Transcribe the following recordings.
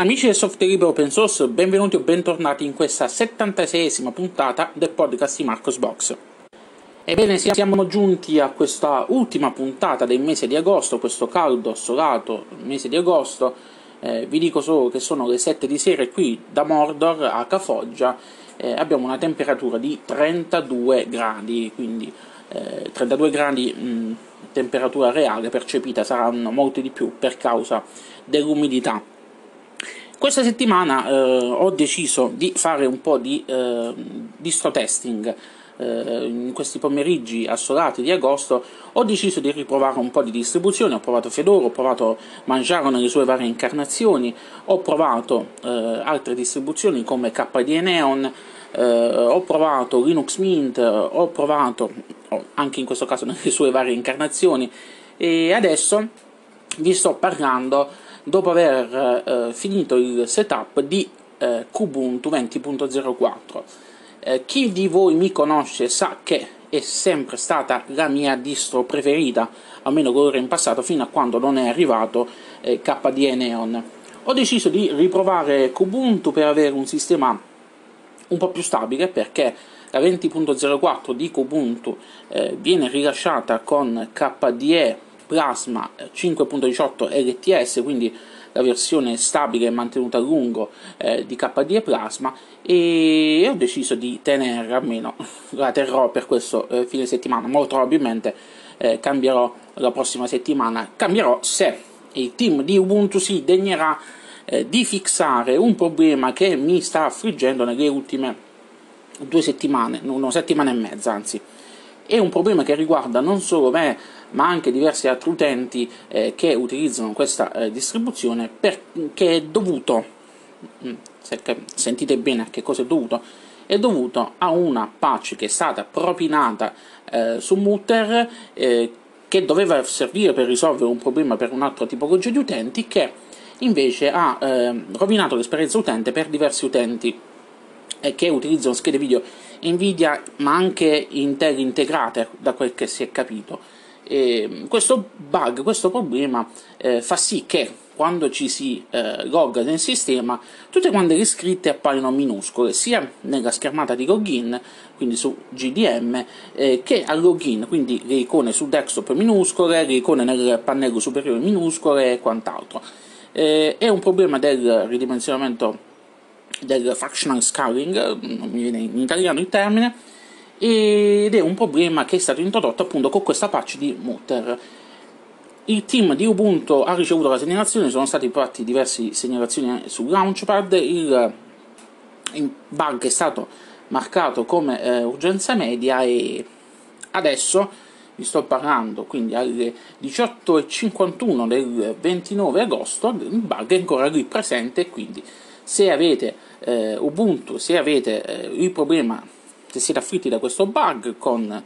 Amici del software libero open source, benvenuti o bentornati in questa 76esima puntata del podcast di Marcos Box. Ebbene, siamo giunti a questa ultima puntata del mese di agosto, questo caldo, assolato mese di agosto. Vi dico solo che sono le 7 di sera e qui da Mordor, a Cafoggia, abbiamo una temperatura di 32 gradi, quindi 32 gradi temperatura reale, percepita saranno molti di più per causa dell'umidità. Questa settimana ho deciso di fare un po' di distro testing. In questi pomeriggi assolati di agosto ho deciso di riprovare un po' di distribuzioni. Ho provato Fedora, ho provato Manjaro nelle sue varie incarnazioni, ho provato altre distribuzioni come KDE Neon, ho provato Linux Mint, ho provato anche in questo caso nelle sue varie incarnazioni, e adesso vi sto parlando dopo aver finito il setup di Kubuntu 20.04. Chi di voi mi conosce sa che è sempre stata la mia distro preferita, almeno quello in passato, fino a quando non è arrivato KDE Neon. Ho deciso di riprovare Kubuntu per avere un sistema un po' più stabile, perché la 20.04 di Kubuntu viene rilasciata con KDE Plasma 5.18 LTS, quindi la versione stabile e mantenuta a lungo di KDE Plasma, e ho deciso di tenere, almeno la terrò per questo fine settimana. Molto probabilmente cambierò la prossima settimana, cambierò se il team di Ubuntu si degnerà di fissare un problema che mi sta affliggendo nelle ultime 2 settimane, una settimana e mezza anzi. È un problema che riguarda non solo me, ma anche diversi altri utenti che utilizzano questa distribuzione, perché è dovuto, sentite bene a che cosa è dovuto a una patch che è stata propinata su Mutter, che doveva servire per risolvere un problema per un'altra tipologia di utenti, che invece ha rovinato l'esperienza utente per diversi utenti che utilizzano schede video Nvidia, ma anche Intel integrate, da quel che si è capito. Questo bug, questo problema fa sì che quando ci si logga nel sistema, tutte quante le scritte appaiono minuscole, sia nella schermata di login, quindi su GDM, che al login, quindi le icone su desktop minuscole, le icone nel pannello superiore minuscole e quant'altro. È un problema del ridimensionamento del fractional scaling, non mi viene in italiano il termine, ed è un problema che è stato introdotto appunto con questa patch di Mutter. Il team di Ubuntu ha ricevuto la segnalazione, sono stati fatti diverse segnalazioni sul Launchpad, il bug è stato marcato come urgenza media, e adesso vi sto parlando, quindi alle 18:51 del 29 agosto, il bug è ancora lì presente. Quindi se avete Ubuntu, se avete il problema, se siete afflitti da questo bug con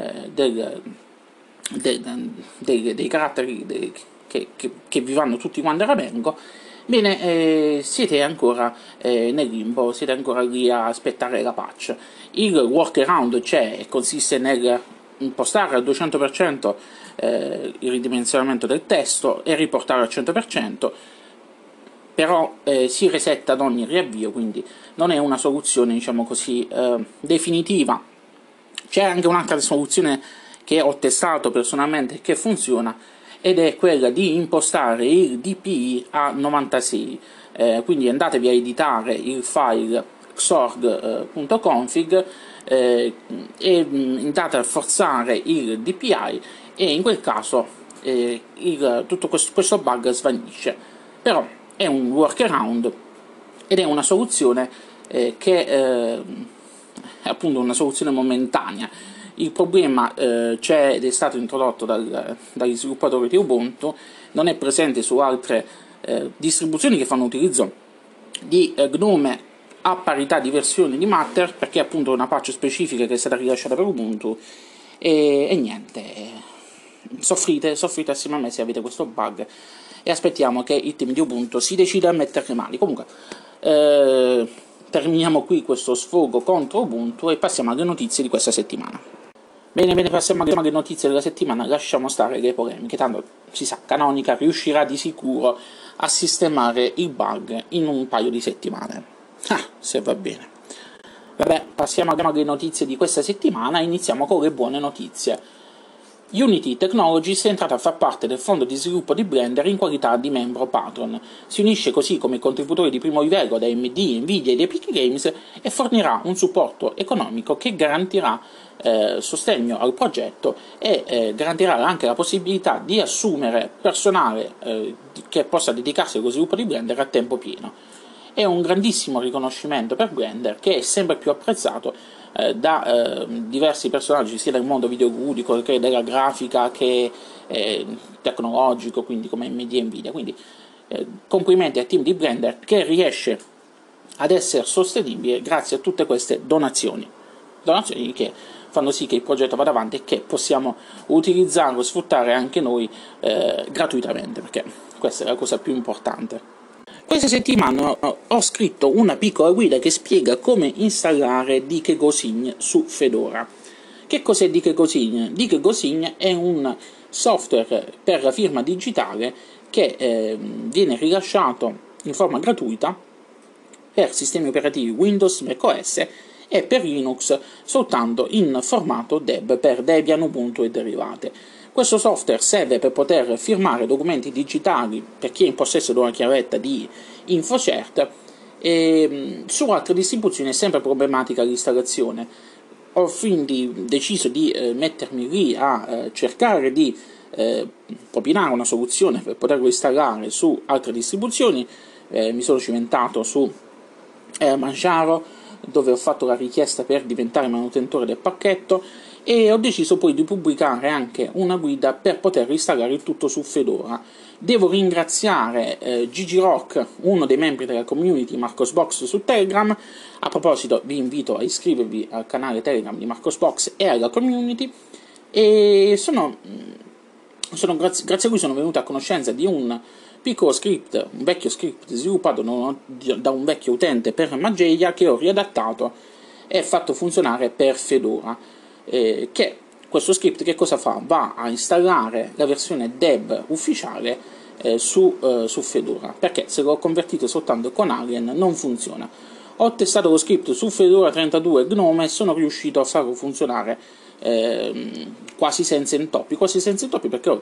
dei caratteri che vi vanno tutti quanti a ramengo, bene, siete ancora nel limbo, siete ancora lì a aspettare la patch. Il workaround c'è e consiste nel impostare al 200% il ridimensionamento del testo e riportare al 100%, però si resetta ad ogni riavvio, quindi non è una soluzione, diciamo così, definitiva. C'è anche un'altra soluzione che ho testato personalmente e che funziona, ed è quella di impostare il DPI a 96, quindi andatevi a editare il file xorg.config e andate a forzare il DPI, e in quel caso tutto questo bug svanisce. Però è un workaround ed è una soluzione che è appunto una soluzione momentanea. Il problema c'è ed è stato introdotto dagli sviluppatori di Ubuntu, non è presente su altre distribuzioni che fanno utilizzo di GNOME a parità di versioni di Mutter, perché è appunto una patch specifica che è stata rilasciata per Ubuntu, e niente, soffrite assieme a me se avete questo bug, e aspettiamo che il team di Ubuntu si decida a mettere le mani. Comunque terminiamo qui questo sfogo contro Ubuntu e passiamo alle notizie di questa settimana. Bene, passiamo alle notizie della settimana, lasciamo stare le polemiche, tanto si sa, Canonical riuscirà di sicuro a sistemare il bug in un paio di settimane. Se va bene. Vabbè, passiamo alle notizie di questa settimana, iniziamo con le buone notizie. Unity Technologies è entrata a far parte del fondo di sviluppo di Blender in qualità di membro patron. Si unisce così come contributore di primo livello da AMD, Nvidia ed Epic Games e fornirà un supporto economico che garantirà sostegno al progetto e garantirà anche la possibilità di assumere personale che possa dedicarsi allo sviluppo di Blender a tempo pieno. È un grandissimo riconoscimento per Blender, che è sempre più apprezzato da diversi personaggi sia del mondo videoludico che della grafica che tecnologico, quindi come AMD e Nvidia. Quindi complimenti al team di Blender che riesce ad essere sostenibile grazie a tutte queste donazioni che fanno sì che il progetto vada avanti e che possiamo utilizzarlo e sfruttare anche noi gratuitamente, perché questa è la cosa più importante. Questa settimana ho scritto una piccola guida che spiega come installare DiKeGoSign su Fedora. Che cos'è DiKeGoSign? DiKeGoSign è un software per la firma digitale che viene rilasciato in forma gratuita per sistemi operativi Windows, macOS e per Linux soltanto in formato DEB per Debian, Ubuntu e derivate. Questo software serve per poter firmare documenti digitali per chi è in possesso di una chiavetta di InfoCert e su altre distribuzioni è sempre problematica l'installazione. Ho quindi deciso di mettermi lì a cercare di propinare una soluzione per poterlo installare su altre distribuzioni. Mi sono cimentato su Manjaro, dove ho fatto la richiesta per diventare manutentore del pacchetto, e ho deciso poi di pubblicare anche una guida per poter installare il tutto su Fedora. Devo ringraziare Gigi Rock, uno dei membri della community Marcosbox su Telegram. A proposito, vi invito a iscrivervi al canale Telegram di Marcosbox e alla community, e grazie a lui sono venuto a conoscenza di un piccolo script, un vecchio script sviluppato da un vecchio utente per Mageia, che ho riadattato e fatto funzionare per Fedora. Che questo script che cosa fa? Va a installare la versione Deb ufficiale su Fedora, perché se l'ho convertito soltanto con Alien non funziona. Ho testato lo script su Fedora 32 Gnome e sono riuscito a farlo funzionare quasi senza intoppi, perché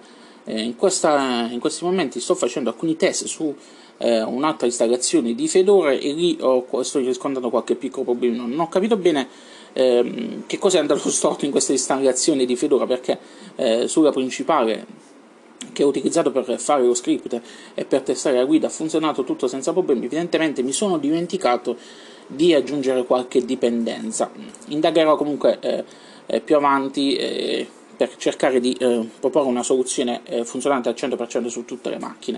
in questi momenti sto facendo alcuni test su un'altra installazione di Fedora e lì sto riscontrando qualche piccolo problema. Non ho capito bene che cosa è andato storto in questa installazione di Fedora, perché sulla principale che ho utilizzato per fare lo script e per testare la guida ha funzionato tutto senza problemi. Evidentemente mi sono dimenticato di aggiungere qualche dipendenza. Indagherò comunque più avanti per cercare di proporre una soluzione funzionante al 100% su tutte le macchine.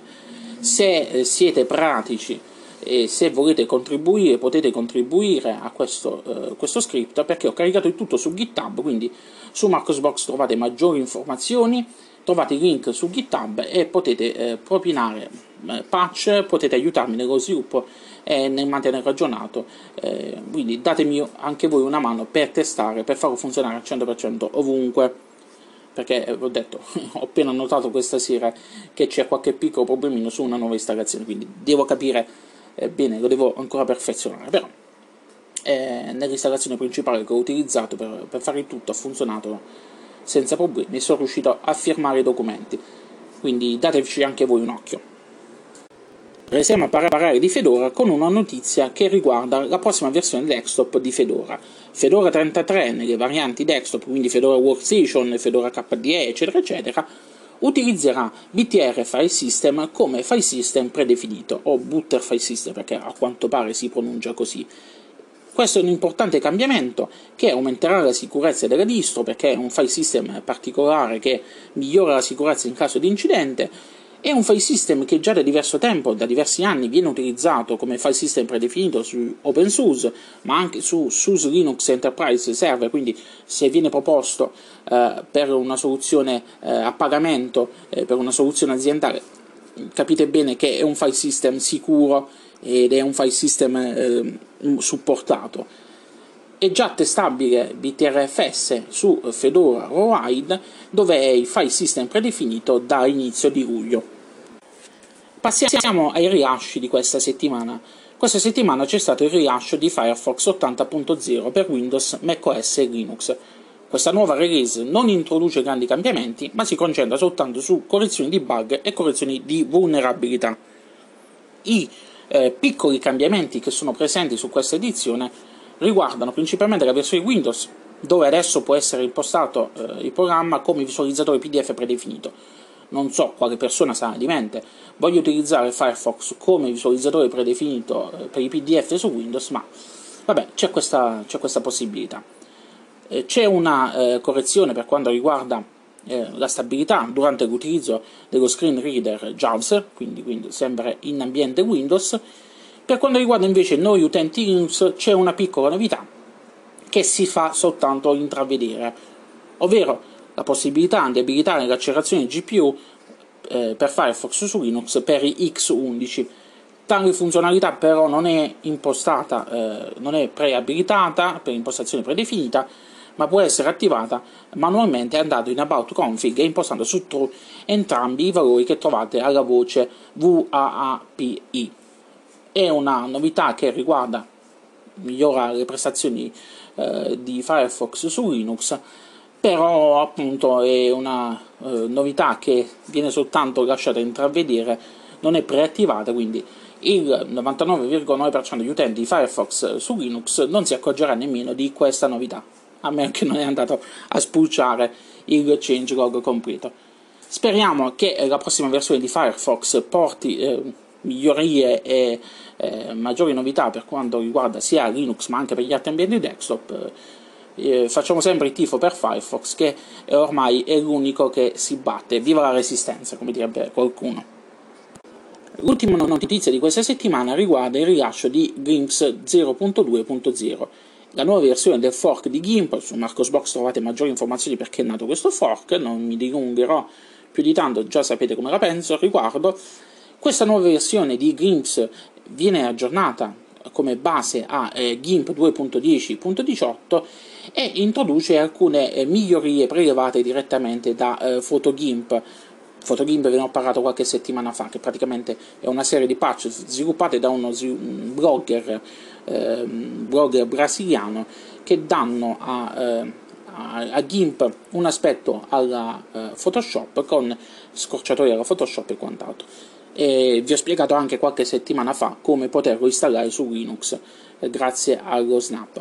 Se siete pratici e se volete contribuire, potete contribuire a questo script, perché ho caricato il tutto su GitHub, quindi su Marcosbox trovate maggiori informazioni, trovate il link su GitHub e potete propinare patch, potete aiutarmi nello sviluppo e nel mantenere aggiornato, quindi datemi anche voi una mano per testare, per farlo funzionare al 100% ovunque, perché ho detto, ho appena notato questa sera che c'è qualche piccolo problemino su una nuova installazione, quindi devo capire bene, lo devo ancora perfezionare, però nell'installazione principale che ho utilizzato per fare il tutto ha funzionato senza problemi e sono riuscito a firmare i documenti, quindi dateci anche voi un occhio. Restiamo a parlare di Fedora con una notizia che riguarda la prossima versione desktop di Fedora. Fedora 33 nelle varianti desktop, quindi Fedora Workstation, Fedora KDE, eccetera eccetera, utilizzerà BTR File System come file system predefinito, o Butter File System, perché a quanto pare si pronuncia così. Questo è un importante cambiamento che aumenterà la sicurezza della distro, perché è un file system particolare che migliora la sicurezza in caso di incidente. È un file system che già da diverso tempo, da diversi anni, viene utilizzato come file system predefinito su OpenSUSE, ma anche su SUSE Linux Enterprise Server, quindi se viene proposto per una soluzione a pagamento, per una soluzione aziendale, capite bene che è un file system sicuro ed è un file system supportato. È già testabile BTRFS su Fedora Rawhide, dove è il file system predefinito da inizio di luglio. Passiamo ai rilasci di questa settimana. Questa settimana c'è stato il rilascio di Firefox 80.0 per Windows, macOS e Linux. Questa nuova release non introduce grandi cambiamenti, ma si concentra soltanto su correzioni di bug e correzioni di vulnerabilità. I piccoli cambiamenti che sono presenti su questa edizione riguardano principalmente la versione Windows, dove adesso può essere impostato il programma come visualizzatore PDF predefinito. Non so quale persona sarà di mente voglio utilizzare Firefox come visualizzatore predefinito per i PDF su Windows, ma vabbè, c'è questa possibilità. C'è una correzione per quanto riguarda la stabilità durante l'utilizzo dello screen reader JAWS, quindi sempre in ambiente Windows. Per quanto riguarda invece noi utenti Linux c'è una piccola novità che si fa soltanto intravedere, ovvero la possibilità di abilitare l'accelerazione GPU per Firefox su Linux per i X11. Tale funzionalità però non è impostata, non è preabilitata per impostazione predefinita, ma può essere attivata manualmente andando in About Config e impostando su True entrambi i valori che trovate alla voce WAAPI. È una novità che migliora le prestazioni di Firefox su Linux, però appunto è una novità che viene soltanto lasciata intravedere, non è preattivata, quindi il 99,9% degli utenti di Firefox su Linux non si accorgerà nemmeno di questa novità, a meno che non è andato a spulciare il changelog completo. Speriamo che la prossima versione di Firefox porti migliorie e maggiori novità per quanto riguarda sia Linux ma anche per gli altri ambienti desktop. Facciamo sempre il tifo per Firefox, che ormai è l'unico che si batte. Viva la resistenza, come direbbe qualcuno. L'ultima notizia di questa settimana riguarda il rilascio di Glimpse 0.2.0, la nuova versione del fork di GIMP. Su Marcosbox trovate maggiori informazioni perché è nato questo fork, non mi dilungherò più di tanto, già sapete come la penso al riguardo. Questa nuova versione di Glimpse viene aggiornata come base a GIMP 2.10.18 e introduce alcune migliorie prelevate direttamente da PhotoGIMP. PhotoGIMP ve ne ho parlato qualche settimana fa, che praticamente è una serie di patch sviluppate da uno blogger brasiliano che danno a GIMP un aspetto alla Photoshop con scorciatoie alla Photoshop e quant'altro. E vi ho spiegato anche qualche settimana fa come poterlo installare su Linux grazie allo Snap.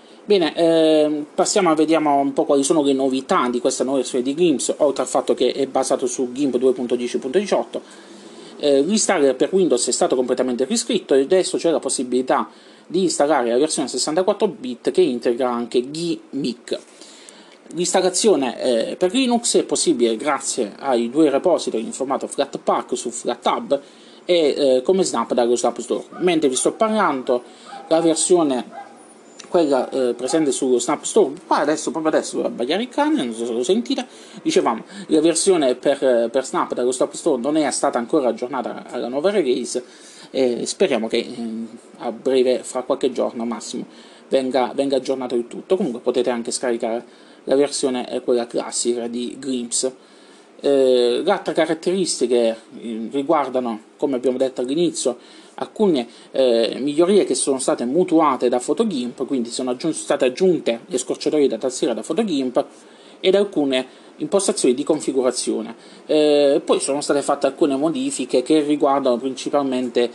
Bene, vediamo un po' quali sono le novità di questa nuova versione di Glimpse, oltre al fatto che è basato su GIMP 2.10.18. L'installer per Windows è stato completamente riscritto e adesso c'è la possibilità di installare la versione 64 bit che integra anche GMIC. L'installazione per Linux è possibile grazie ai due repository in formato Flatpak su FlatHub e come Snap dallo Snap Store. Mentre vi sto parlando, la versione quella presente sullo Snap Store, proprio adesso devo abbagliare il cane, non so se lo sentite, dicevamo, la versione per Snap dallo Snap Store non è stata ancora aggiornata alla nuova release e speriamo che a breve, fra qualche giorno massimo, venga aggiornato il tutto. Comunque potete anche scaricare la versione quella classica di Glimpse. Le altre caratteristiche riguardano, come abbiamo detto all'inizio, alcune migliorie che sono state mutuate da PhotoGIMP, quindi sono state aggiunte le scorciatoie da tastiera da PhotoGIMP ed alcune impostazioni di configurazione. Poi sono state fatte alcune modifiche che riguardano principalmente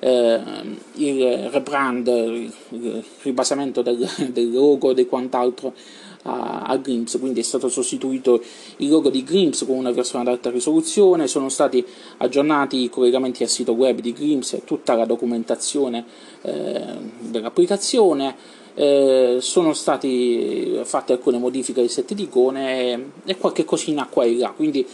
il rebrand, il ribasamento del logo e di quant'altro a Glimpse, quindi è stato sostituito il logo di Glimpse con una versione ad alta risoluzione, sono stati aggiornati i collegamenti al sito web di Glimpse e tutta la documentazione dell'applicazione, sono stati fatte alcune modifiche ai set di icone e qualche cosina qua e là, quindi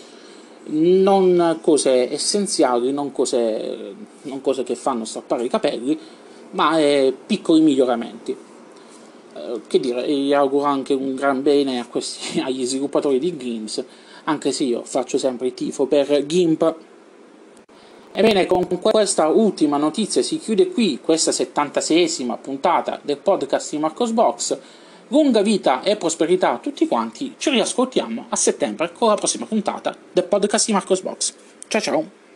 non cose essenziali, non cose che fanno strappare i capelli, ma piccoli miglioramenti. Che dire, gli auguro anche un gran bene agli sviluppatori di Glimpse, anche se io faccio sempre il tifo per GIMP. Ebbene, con questa ultima notizia si chiude qui questa 76esima puntata del podcast di Marcosbox. lunga vita e prosperità a tutti quanti, ci riascoltiamo a settembre con la prossima puntata del podcast di Marcos Box. Ciao ciao!